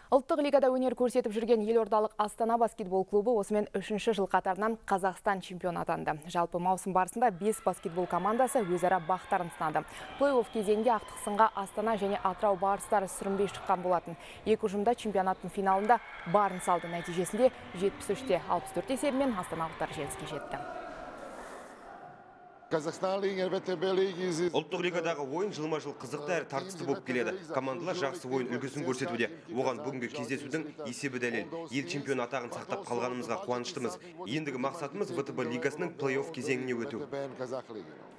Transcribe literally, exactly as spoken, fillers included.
Ұлттық лигада өнер көрсетіп жүрген елордалық Астана баскетбол клубы осымен үшінші жыл қатарынан Қазақстан чемпионы атанды. Жалпы маусым барысында бес баскетбол командасы өзара бақтарын сынады. Плей-офф кезеңде ақтық сынға Астана және Атырау барыстары сүрінбей шыққан болатын. Екі ұжымда чемпионаттың финалында барын салды. Нәтижесінде жетпіс үште алпыс төрт есебімен астаналықтар жеңіске жетті. Ұлттық лигадағы ойын жылма-жыл қызықты әрі тартысты болып келеді. Командалар жақсы ойын үлгісін көрсетуде. Оған бүгінгі кездесудің есебі дәлел. Ел чемпион атағын сақтап қалғанымызға қуаныштымыз. Ендігі мақсатымыз вэ тэ бэ лигасының плей-офф кезеңіне өту.